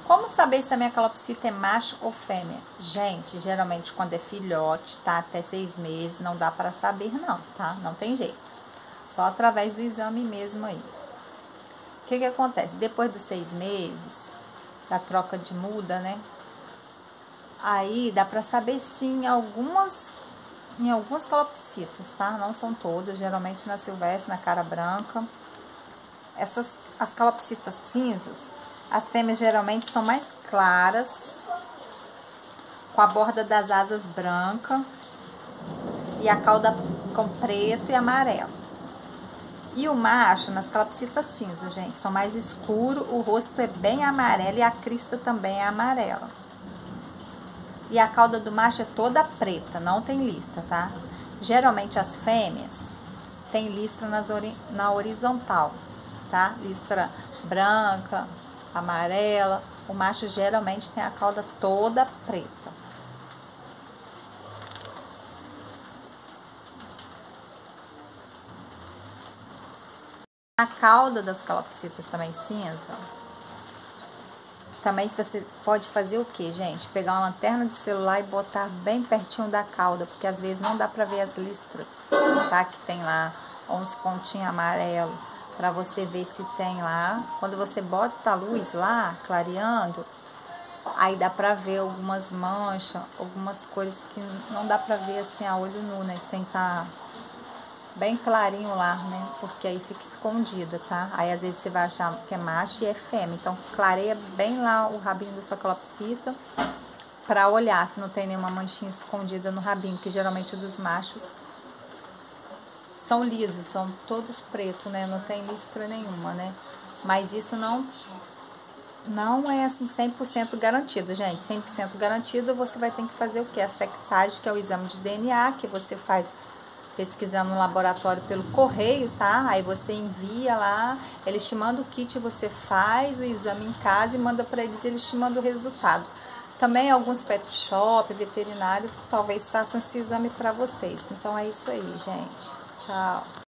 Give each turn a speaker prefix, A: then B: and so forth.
A: Como saber se a minha calopsita é macho ou fêmea? Gente, geralmente quando é filhote, tá até 6 meses, não dá para saber não, tá? Não tem jeito. Só através do exame mesmo aí. O que acontece? Depois dos 6 meses, da troca de muda, né? Aí dá para saber sim em algumas calopsitas, tá? Não são todas, geralmente na silvestre, na cara branca. As calopsitas cinzas, as fêmeas geralmente são mais claras, com a borda das asas branca e a cauda com preto e amarelo. E o macho, nas calopsitas cinzas, gente, são mais escuro, o rosto é bem amarelo e a crista também é amarela. E a cauda do macho é toda preta, não tem listra, tá? Geralmente as fêmeas têm listra na horizontal, tá? Listra branca, amarela. O macho geralmente tem a cauda toda preta. A cauda das calopsitas também cinza. Também você pode fazer o que, gente? Pegar uma lanterna de celular e botar bem pertinho da cauda, porque às vezes não dá pra ver as listras, tá? Que tem lá uns pontinhos amarelos, pra você ver se tem lá. Quando você bota a luz lá, clareando, aí dá pra ver algumas manchas, algumas coisas que não dá pra ver assim a olho nu, né? Sem tá bem clarinho lá, né? Porque aí fica escondida, tá? Aí às vezes você vai achar que é macho e é fêmea. Então clareia bem lá o rabinho da sua calopsita pra olhar se não tem nenhuma manchinha escondida no rabinho, que geralmente dos machos são lisos, são todos pretos, né? Não tem listra nenhuma, né? Mas isso não é assim 100% garantido, gente. 100% garantido, você vai ter que fazer o que? A sexagem, que é o exame de DNA, que você faz pesquisando no laboratório pelo correio, tá? Aí você envia lá, eles te mandam o kit, você faz o exame em casa e manda para eles te mandam o resultado. Também alguns pet shop, veterinário, talvez façam esse exame para vocês. Então é isso aí, gente. Tchau.